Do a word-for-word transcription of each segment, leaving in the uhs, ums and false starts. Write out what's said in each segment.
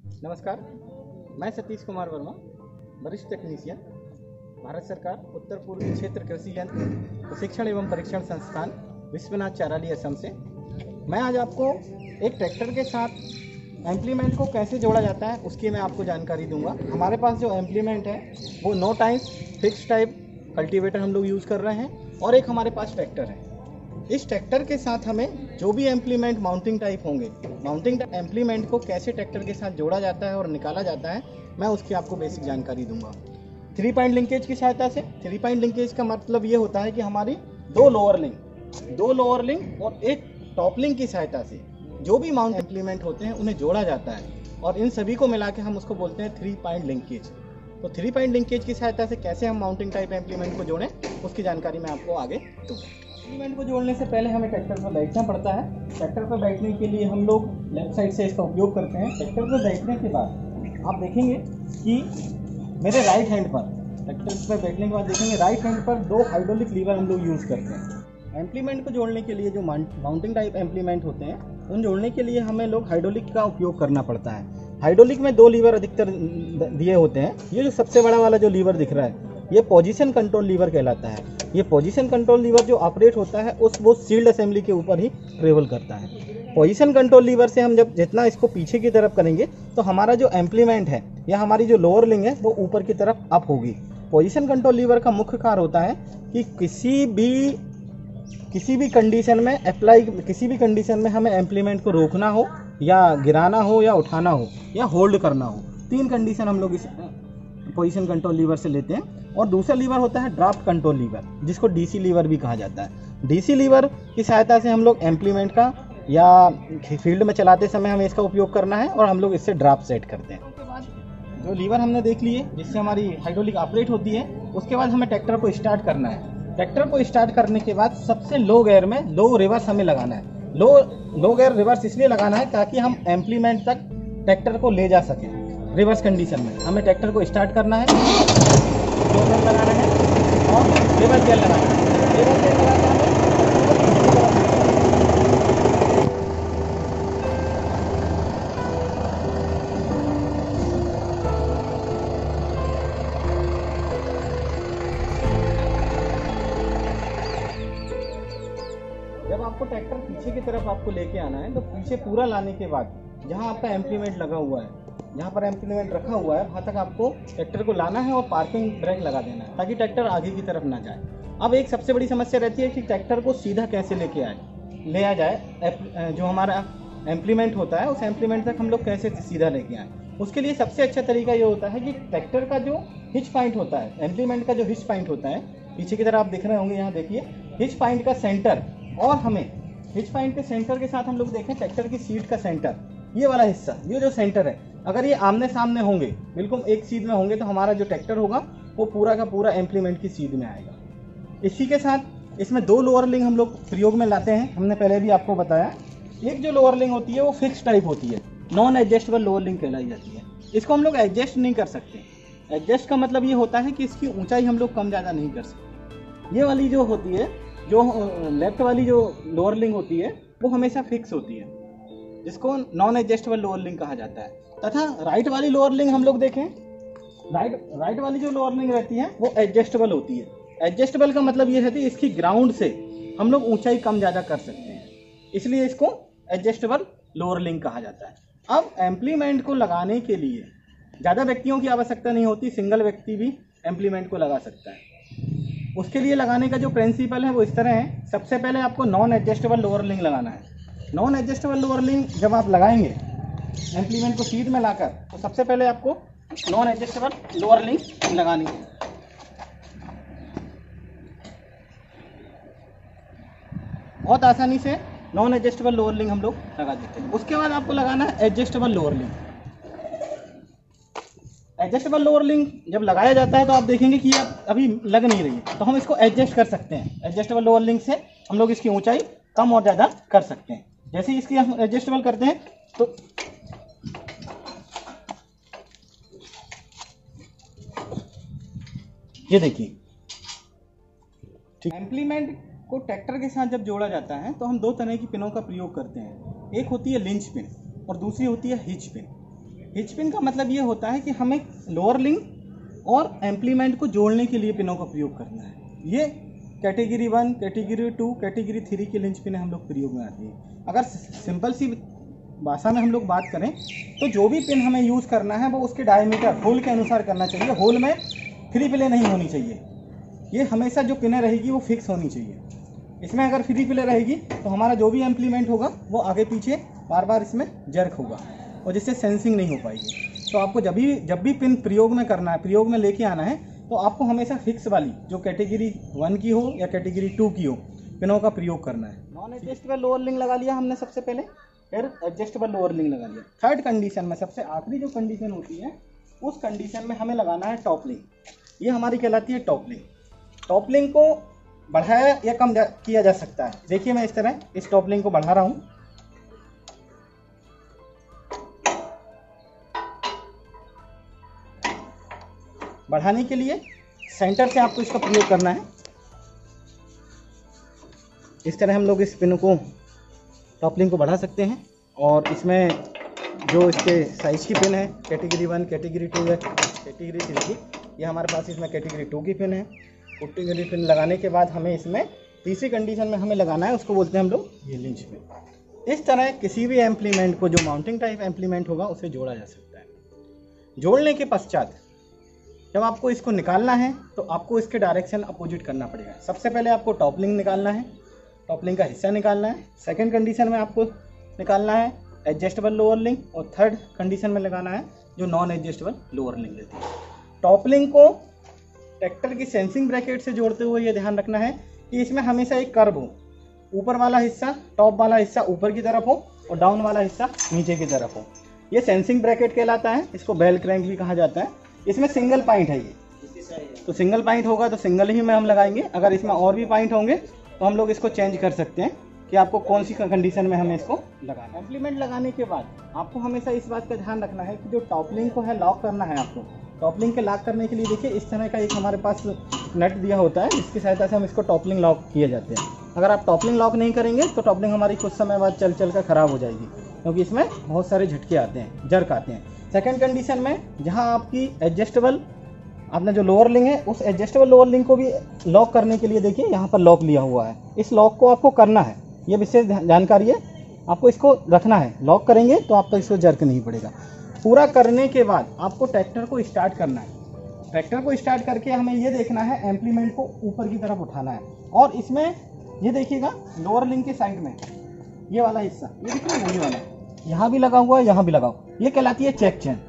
नमस्कार, मैं सतीश कुमार वर्मा, वरिष्ठ टेक्नीशियन, भारत सरकार उत्तर पूर्वी क्षेत्र कृषि यंत्र प्रशिक्षण एवं परीक्षण संस्थान विश्वनाथ चाराली असम से। मैं आज आपको एक ट्रैक्टर के साथ एम्प्लीमेंट को कैसे जोड़ा जाता है उसकी मैं आपको जानकारी दूंगा। हमारे पास जो एम्प्लीमेंट है वो no times fix type cultivator हम लोग यूज़ कर रहे हैं और एक हमारे पास ट्रैक्टर है। इस ट्रैक्टर के साथ हमें जो भी एम्प्लीमेंट माउंटिंग टाइप होंगे, माउंटिंग एम्प्लीमेंट को कैसे ट्रैक्टर के साथ जोड़ा जाता है और निकाला जाता है, मैं उसकी आपको बेसिक जानकारी दूंगा। थ्री पॉइंट लिंकेज की सहायता से। थ्री पॉइंट लिंकेज का मतलब ये होता है कि हमारी दो लोअर लिंक दो लोअर लिंक और एक टॉप लिंक की सहायता से जो भी माउंट एम्प्लीमेंट होते हैं उन्हें जोड़ा जाता है और इन सभी को मिला के हम उसको बोलते हैं थ्री पॉइंट लिंकेज। तो थ्री पॉइंट लिंकेज की सहायता से कैसे हम माउंटिंग टाइप एम्प्लीमेंट को जोड़ें उसकी जानकारी मैं आपको आगे दूँगा। एम्प्लीमेंट को जोड़ने से पहले हमें ट्रैक्टर पर बैठना पड़ता है। ट्रैक्टर पर बैठने के लिए हम लोग लेफ्ट साइड से इसका उपयोग करते हैं। ट्रैक्टर पर बैठने के बाद आप देखेंगे कि मेरे राइट हैंड पर ट्रैक्टर पर बैठने के बाद देखेंगे राइट हैंड पर दो हाइड्रोलिक लीवर हम लोग यूज़ करते हैं। एम्प्लीमेंट को जोड़ने के लिए जो माउंटिंग टाइप एम्प्लीमेंट होते हैं उन जोड़ने के लिए हमें लोग हाइड्रोलिक का उपयोग करना पड़ता है। हाइड्रोलिक में दो लीवर अधिकतर दिए होते हैं। ये जो सबसे बड़ा वाला जो लीवर दिख रहा है ये पोजीशन कंट्रोल लीवर कहलाता है। ये पोजीशन कंट्रोल लीवर जो ऑपरेट होता है उस वो सील्ड असेंबली के ऊपर ही ट्रेवल करता है। पोजीशन कंट्रोल लीवर से हम जब जितना इसको पीछे की तरफ करेंगे तो हमारा जो एम्प्लीमेंट है या हमारी जो लोअर लिंग है वो ऊपर की तरफ अप होगी। पोजीशन कंट्रोल लीवर का मुख्य कार्य होता है कि किसी भी किसी भी कंडीशन में अप्लाई किसी भी कंडीशन में हमें एम्प्लीमेंट को रोकना हो या गिराना हो या उठाना हो या होल्ड करना हो, तीन कंडीशन हम लोग इस पोजीशन कंट्रोल लीवर से लेते हैं। और दूसरा लीवर होता है ड्राफ्ट कंट्रोल लीवर, जिसको डीसी लीवर भी कहा जाता है। डीसी लीवर की सहायता से हम लोग एम्प्लीमेंट का या फील्ड में चलाते समय हमें इसका उपयोग करना है और हम लोग इससे ड्राफ्ट सेट करते हैं। उसके बाद जो लीवर हमने देख लिए जिससे हमारी हाइड्रोलिक ऑपरेट होती है, उसके बाद हमें ट्रैक्टर को स्टार्ट करना है। ट्रैक्टर को स्टार्ट करने के बाद सबसे लो गियर में लो रिवर्स हमें लगाना है। लो लो गियर रिवर्स इसलिए लगाना है ताकि हम एम्प्लीमेंट तक ट्रैक्टर को ले जा सकें। रिवर्स कंडीशन में हमें ट्रैक्टर को स्टार्ट करना है, लो गियर लगाना है और रिवर्स गियर लगाना है। रिवर्स गियर लगाना है जब आपको ट्रैक्टर पीछे की तरफ आपको लेके आना है तो पीछे पूरा लाने के बाद जहां आपका एम्प्लीमेंट लगा हुआ है, जहां पर एम्प्लीमेंट रखा हुआ है, वहां तक आपको ट्रैक्टर को लाना है और पार्किंग ब्रेक लगा देना है ताकि ट्रैक्टर आगे की तरफ ना जाए। अब एक सबसे बड़ी समस्या रहती है कि ट्रैक्टर को सीधा कैसे लेके आए ले आ जाए। जो हमारा एम्प्लीमेंट होता है उस एम्प्लीमेंट तक हम लोग कैसे सीधा लेके आए, उसके लिए सबसे अच्छा तरीका ये होता है कि ट्रैक्टर का जो हिच पॉइंट होता है, एम्प्लीमेंट का जो हिच पॉइंट होता है, पीछे की तरफ आप देख रहे होंगे, यहाँ देखिए हिच पॉइंट का सेंटर, और हमें हिच पॉइंट के सेंटर के साथ हम लोग देखें ट्रैक्टर की सीट का सेंटर, ये वाला हिस्सा, ये जो सेंटर है, अगर ये आमने सामने होंगे, बिल्कुल एक सीध में होंगे, तो हमारा जो ट्रैक्टर होगा वो पूरा का पूरा एम्प्लीमेंट की सीध में आएगा। इसी के साथ इसमें दो लोअर लिंग हम लोग प्रयोग में लाते हैं। हमने पहले भी आपको बताया, एक जो लोअर लिंग होती है वो फिक्स टाइप होती है, नॉन एडजस्टेबल लोअर लिंग कहलाई जाती है। इसको हम लोग एडजस्ट नहीं कर सकते। एडजस्ट का मतलब ये होता है कि इसकी ऊंचाई हम लोग कम ज़्यादा नहीं कर सकते। ये वाली जो होती है, जो लेफ्ट वाली जो लोअर लिंग होती है वो हमेशा फिक्स होती है, जिसको नॉन एडजस्टेबल लोअर लिंग कहा जाता है। तथा राइट वाली लोअर लिंग हम लोग देखें, राइट राइट वाली जो लोअर लिंग रहती है वो एडजस्टेबल होती है। एडजस्टेबल का मतलब ये रहती है इसकी ग्राउंड से हम लोग ऊंचाई कम ज़्यादा कर सकते हैं, इसलिए इसको एडजस्टेबल लोअर लिंग कहा जाता है। अब एम्प्लीमेंट को लगाने के लिए ज़्यादा व्यक्तियों की आवश्यकता नहीं होती, सिंगल व्यक्ति भी एम्प्लीमेंट को लगा सकता है। उसके लिए लगाने का जो प्रिंसिपल है वो इस तरह है। सबसे पहले आपको नॉन एडजस्टेबल लोअर लिंग लगाना है। नॉन एडजस्टेबल लोअर लिंग जब आप लगाएंगे एम्प्लीमेंट को सीध में लाकर, तो सबसे पहले आपको नॉन एडजस्टेबल लोअर लिंग लगानी है। बहुत आसानी से नॉन एडजस्टेबल लोअर लिंग हम लोग लगा देते हैं। उसके बाद आपको लगाना है adjustable lower link. Adjustable lower link जब लगाया जाता है तो आप देखेंगे कि ये अभी लग नहीं रही है, तो हम इसको एडजस्ट कर सकते हैं। एडजस्टेबल लोअर लिंग से हम लोग इसकी ऊंचाई कम और ज़्यादा कर सकते हैं। जैसे ही इसकी हम एडजस्टेबल करते हैं तो ये देखिए, ठीक। एम्प्लीमेंट को ट्रैक्टर के साथ जब जोड़ा जाता है तो हम दो तरह की पिनों का प्रयोग करते हैं। एक होती है लिंच पिन और दूसरी होती है हिच पिन। हिच पिन का मतलब ये होता है कि हमें लोअर लिंक और एम्प्लीमेंट को जोड़ने के लिए पिनों का प्रयोग करना है। ये category one, category two, category three के लिंच पिन हम लोग प्रयोग में आती है। अगर सिंपल सी भाषा में हम लोग बात करें तो जो भी पिन हमें यूज़ करना है वो उसके डायमीटर होल के अनुसार करना चाहिए। होल में फ्री प्ले नहीं होनी चाहिए। ये हमेशा जो पिनें रहेगी वो फिक्स होनी चाहिए। इसमें अगर फ्री प्ले रहेगी तो हमारा जो भी एम्प्लीमेंट होगा वो आगे पीछे बार बार इसमें जर्क होगा और जिससे सेंसिंग नहीं हो पाएगी। तो आपको जब भी जब भी पिन प्रयोग में करना है, प्रयोग में लेके आना है, तो आपको हमेशा फिक्स वाली जो कैटेगरी वन की हो या कैटेगरी टू की हो पिनों का प्रयोग करना है। नॉन एडजस्टेबल लोअर लिंक लगा लिया हमने सबसे पहले, फिर एडजस्टेबल लोअर लिंक लगा लिया। थर्ड कंडीशन में, सबसे आखिरी जो कंडीशन होती है, उस कंडीशन में हमें लगाना है टॉप लिंक। ये हमारी कहलाती है टॉप लिंक। टॉप लिंक को बढ़ाया या कम किया जा सकता है। देखिए मैं इस तरह इस टॉप लिंक को बढ़ा रहा हूँ। बढ़ाने के लिए सेंटर से आपको इसका प्रयोग करना है। इस तरह हम लोग इस पिन को, टॉप लिंक को बढ़ा सकते हैं। और इसमें जो इसके साइज की पिन है, कैटेगरी वन, कैटेगरी टू या कैटेगरी थ्री की, ये हमारे पास इसमें कैटेगरी टू की पिन है। कैटेगरी पिन लगाने के बाद हमें इसमें तीसरी कंडीशन में हमें लगाना है, उसको बोलते हैं हम लोग ये लिंच पिन। इस तरह किसी भी एम्प्लीमेंट को जो माउंटिंग टाइप एम्प्लीमेंट होगा उसे जोड़ा जा सकता है। जोड़ने के पश्चात जब आपको इसको निकालना है तो आपको इसके डायरेक्शन अपोजिट करना पड़ेगा। सबसे पहले आपको टॉप लिंक निकालना है, टॉप लिंक का हिस्सा निकालना है। सेकंड कंडीशन में आपको निकालना है एडजस्टेबल लोअर लिंक, और थर्ड कंडीशन में लगाना है जो नॉन एडजस्टेबल लोअर लिंक देती है। टॉप लिंक को ट्रैक्टर की सेंसिंग ब्रैकेट से जोड़ते हुए ये ध्यान रखना है कि इसमें हमेशा एक कर्व हो। ऊपर वाला हिस्सा, टॉप वाला हिस्सा ऊपर की तरफ हो और डाउन वाला हिस्सा नीचे की तरफ हो। ये सेंसिंग ब्रैकेट कहलाता है। इसको बेल क्रैंक भी कहा जाता है। इसमें सिंगल पॉइंट है ये, तो सिंगल पॉइंट होगा तो सिंगल ही में हम लगाएंगे। अगर इसमें और भी पॉइंट होंगे तो हम लोग इसको चेंज कर सकते हैं कि आपको कौन सी कंडीशन में हमें इसको लगाना है। एम्प्लीमेंट लगाने के बाद आपको हमेशा इस बात का ध्यान रखना है कि जो टॉप लिंक को है लॉक करना है आपको। टॉप लिंक के लॉक करने के लिए देखिए इस तरह का एक हमारे पास नट दिया होता है, जिसकी सहायता से हम इसको टॉप लिंक लॉक किए जाते हैं। अगर आप टॉप लिंक लॉक नहीं करेंगे तो टॉप लिंक हमारी कुछ समय बाद चल चल कर ख़राब हो जाएगी, क्योंकि इसमें बहुत सारे झटके आते हैं, जर्क आते हैं। सेकेंड कंडीशन में जहाँ आपकी एडजस्टेबल आपने जो लोअर लिंक है उस एडजस्टेबल लोअर लिंक को भी लॉक करने के लिए देखिए यहाँ पर लॉक लिया हुआ है। इस लॉक को आपको करना है, ये विशेष जानकारी है, आपको इसको रखना है। लॉक करेंगे तो आपको इसको जर्क नहीं पड़ेगा। पूरा करने के बाद आपको ट्रैक्टर को स्टार्ट करना है। ट्रैक्टर को स्टार्ट करके हमें ये देखना है एम्प्लीमेंट को ऊपर की तरफ उठाना है। और इसमें ये देखिएगा लोअर लिंक के साइड में ये वाला हिस्सा, ये देखिए ना, ये वाला यहाँ भी लगा हुआ है, यहाँ भी लगा हुआ, ये कहलाती है चेक चेन।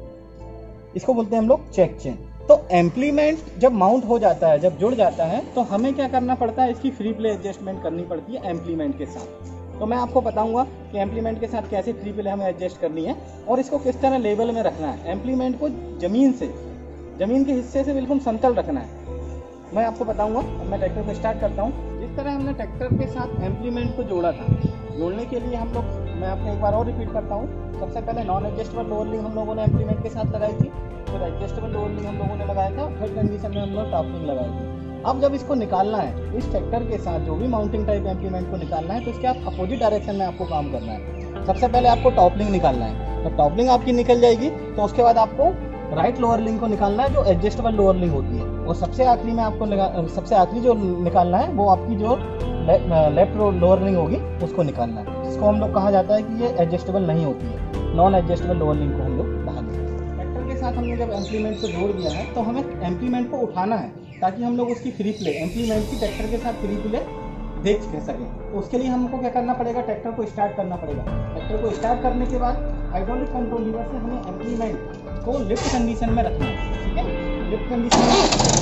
इसको बोलते हैं हम लोग चेक चेन। तो एम्प्लीमेंट जब माउंट हो जाता है, जब जुड़ जाता है, तो हमें क्या करना पड़ता है, इसकी फ्री प्ले एडजस्टमेंट करनी पड़ती है एम्प्लीमेंट के साथ। तो मैं आपको बताऊंगा कि एम्प्लीमेंट के साथ कैसे फ्री प्ले हमें एडजस्ट करनी है और इसको किस तरह लेवल में रखना है। एम्प्लीमेंट को जमीन से, जमीन के हिस्से से बिल्कुल समतल रखना है, मैं आपको बताऊंगा। अब मैं ट्रैक्टर को स्टार्ट करता हूँ। जिस तरह हमने ट्रैक्टर के साथ एम्प्लीमेंट को जोड़ा था, जोड़ने के लिए हम लोग, मैं आपको एक बार और रिपीट करता हूँ। सबसे पहले नॉन एडजस्टेबल लोअर लिंक हम लोगों ने एम्प्लीमेंट के साथ लगाई थी, फिर एडजस्टेबल लोअर लिंक हम लोगों ने लगाया था, थर्ड कंडीशन में हम लोग टॉप लिंक लगाई थी। अब जब इसको निकालना है, इस ट्रैक्टर के साथ जो भी माउंटिंग टाइप एम्प्लीमेंट को निकालना है, तो इसके आप अपोजिट डायरेक्शन में आपको काम करना है। सबसे पहले आपको टॉप लिंक निकालना है। तो टॉप लिंक आपकी निकल जाएगी तो उसके बाद आपको राइट लोअर लिंक को निकालना है, जो एडजस्टेबल लोअर लिंक होती है। और सबसे आखिरी में आपको सबसे आखिरी जो निकालना है वो आपकी जो लेफ्ट लोअर लिंक होगी उसको निकालना है, जिसको हम लोग कहा जाता है कि ये एडजस्टेबल नहीं होती है, नॉन एडजस्टेबल लोअर लिंक को हम लोग कहा जाता है। ट्रैक्टर के साथ हमने जब एम्प्लीमेंट को जोड़ दिया है तो हमें एम्प्लीमेंट को उठाना है, ताकि हम लोग उसकी फ्री प्ले, एम्प्लीमेंट की ट्रैक्टर के साथ फ्री प्ले देख सकें। तो उसके लिए हमको क्या करना पड़ेगा, ट्रैक्टर को स्टार्ट करना पड़ेगा। ट्रैक्टर को स्टार्ट करने के बाद हाइड्रोलिक कंट्रोल लीवर से हमें एम्प्लीमेंट को लिफ्ट कंडीशन में रखना है। ठीक है, लिफ्ट कंडीशन में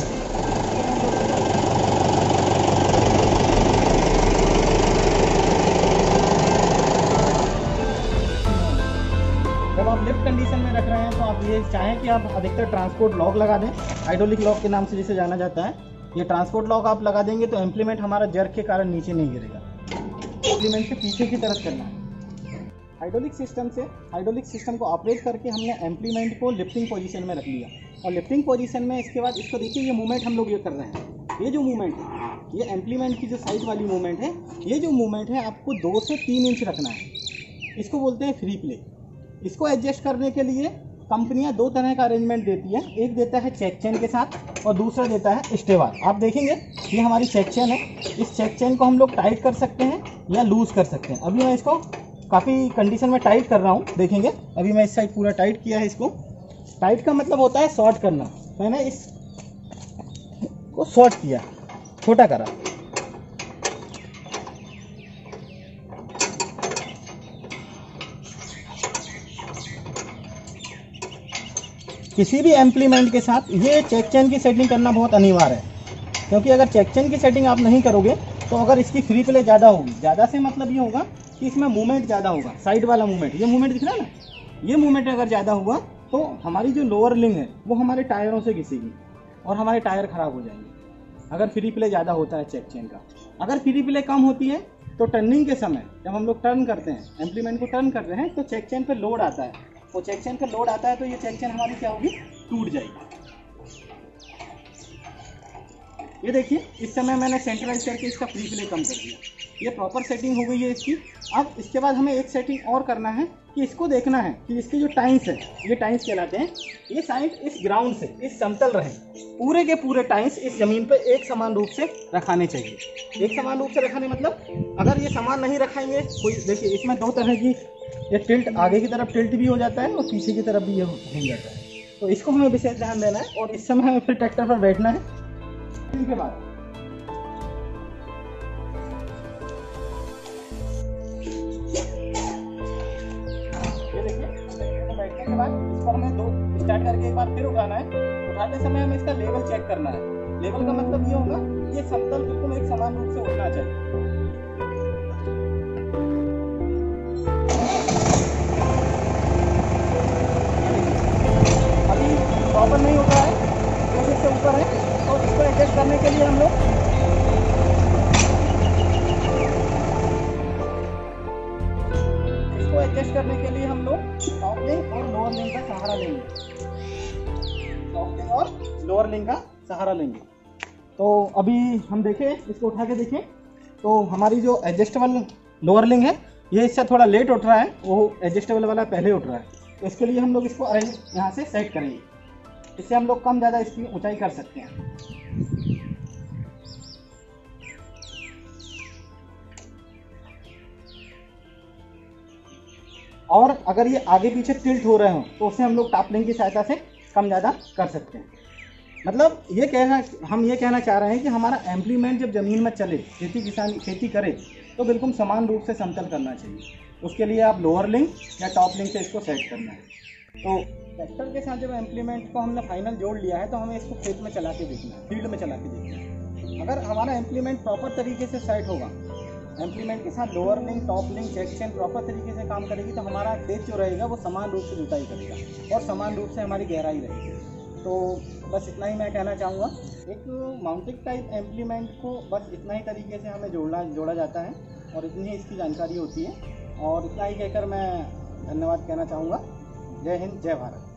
जब आप लिफ्ट कंडीशन में रख रहे हैं तो आप ये चाहें कि आप अधिकतर ट्रांसपोर्ट लॉक लगा दें, हाइड्रोलिक लॉक के नाम से जिसे जाना जाता है। ये ट्रांसपोर्ट लॉक आप लगा देंगे तो एम्प्लीमेंट हमारा जर्क के कारण नीचे नहीं गिरेगा, एम्प्लीमेंट के पीछे की तरफ चलना है। हाइड्रोलिक सिस्टम से हाइड्रोलिक सिस्टम को ऑपरेट करके हमने एम्प्लीमेंट को लिफ्टिंग पोजीशन में रख लिया। और लिफ्टिंग पोजीशन में इसके बाद इसको देखिए, ये मूवमेंट हम लोग ये कर रहे हैं, ये जो मूवमेंट है, ये एम्प्लीमेंट की जो साइड वाली मूवमेंट है, ये जो मूवमेंट है आपको दो से तीन इंच रखना है। इसको बोलते हैं फ्री प्ले। इसको एडजस्ट करने के लिए कंपनियां दो तरह का अरेंजमेंट देती है, एक देता है चेक चेन के साथ और दूसरा देता है स्टेवार। आप देखेंगे ये हमारी चेक चेन है, इस चेक चेन को हम लोग टाइट कर सकते हैं या लूज़ कर सकते हैं। अभी मैं इसको काफ़ी कंडीशन में टाइट कर रहा हूँ, देखेंगे अभी मैं इस साइड पूरा टाइट किया है। इसको टाइट का मतलब होता है शॉर्ट करना। मैंने इस को शॉर्ट किया, छोटा करा। किसी भी इम्प्लीमेंट के साथ ये चेक चेन की सेटिंग करना बहुत अनिवार्य है, क्योंकि अगर चेक चेन की सेटिंग आप नहीं करोगे तो अगर इसकी फ्री प्ले ज़्यादा होगी, ज़्यादा से मतलब ये होगा कि इसमें मूवमेंट ज़्यादा होगा, साइड वाला मूवमेंट, ये मूवमेंट दिख रहा है ना, ये मूवमेंट अगर ज़्यादा हुआ तो हमारी जो लोअर लिंग है वो हमारे टायरों से घिसेगी और हमारे टायर ख़राब हो जाएंगे अगर फ्री प्ले ज़्यादा होता है चेक चेन का। अगर फ्री प्ले कम होती है तो टर्निंग के समय जब हम लोग टर्न करते हैं, इम्प्लीमेंट को टर्न कर रहे हैं, तो चेक चेन पर लोड आता है, वो चेक चेन पर लोड आता है तो ये चेक चेन हमारी क्या होगी, टूट जाएगी। ये देखिए इस समय मैंने सेंट्रलाइज करके इसका फ्री प्ले कम कर दिया, ये प्रॉपर सेटिंग हो गई है इसकी। अब इसके बाद हमें एक सेटिंग और करना है कि इसको देखना है कि इसके जो टाइम्स है, ये टाइम्स कहलाते हैं, ये साइड इस ग्राउंड से इस समतल रहे, पूरे के पूरे टाइम्स इस जमीन पे एक समान रूप से रखाने चाहिए। एक समान रूप से रखाने मतलब अगर ये समान नहीं रखाएंगे, कोई देखिए इसमें दो तरह की, ये टिल्ट आगे की तरफ टिल्ट भी हो जाता है और पीछे की तरफ भी ये हो जाता है, तो इसको हमें विशेष ध्यान देना है। और इस समय हमें फिर ट्रैक्टर पर बैठना है। के बाद ये देखिए बैठने के बाद इसको हमें दो स्टार्ट करके एक बार फिर उठाना है। उठाते समय हमें इसका लेवल चेक करना है। लेवल का मतलब ये होगा ये समतल बिल्कुल एक समान रूप से उठना चाहिए। अभी प्रॉपर नहीं उठ रहा है, जो इससे ऊपर है, तो इसको एडजस्ट करने के लिए हम लोग इसको एडजस्ट करने के लिए हम लोग टॉप लिंक और लोअर लिंक का सहारा लेंगे। टॉप लिंक और लोअर लिंक का सहारा लेंगे। तो अभी हम देखें, इसको उठा के देखें तो हमारी जो एडजस्टेबल लोअर लिंक है ये इससे थोड़ा लेट उठ रहा है, वो एडजस्टेबल वाला पहले उठ रहा है। तो इसके लिए हम लोग इसको अरेंज यहाँ से सेट करेंगे, इससे हम लोग कम ज़्यादा इसकी ऊंचाई कर सकते हैं। और अगर ये आगे पीछे टिल्ट हो रहे हो तो उसे हम लोग टॉप लिंक की सहायता से कम ज़्यादा कर सकते हैं। मतलब ये कहना हम ये कहना चाह रहे हैं कि हमारा इम्प्लीमेंट जब ज़मीन में चले, खेती किसान खेती करे, तो बिल्कुल समान रूप से समतल करना चाहिए। उसके लिए आप लोअर लिंक या टॉप लिंक से इसको सेट करना है। तो ट्रैक्टर के साथ जब इम्प्लीमेंट को हमने फाइनल जोड़ लिया है तो हमें इसको खेत में चला के देखना है, फील्ड में चला के देखना है। अगर हमारा इम्प्लीमेंट प्रॉपर तरीके से सेट होगा, इम्प्लीमेंट के साथ lower link top link check chain proper तरीके से काम करेगी, तो हमारा खेत जो रहेगा वो समान रूप से जुताई करेगा और समान रूप से हमारी गहराई रहेगी। तो बस इतना ही मैं कहना चाहूँगा। एक माउंटिंग टाइप इम्प्लीमेंट को बस इतना ही तरीके से हमें जोड़ना जोड़ा जाता है और इतनी ही इसकी जानकारी होती है। और इतना ही कहकर मैं धन्यवाद कहना चाहूँगा। जय हिंद, जय भारत।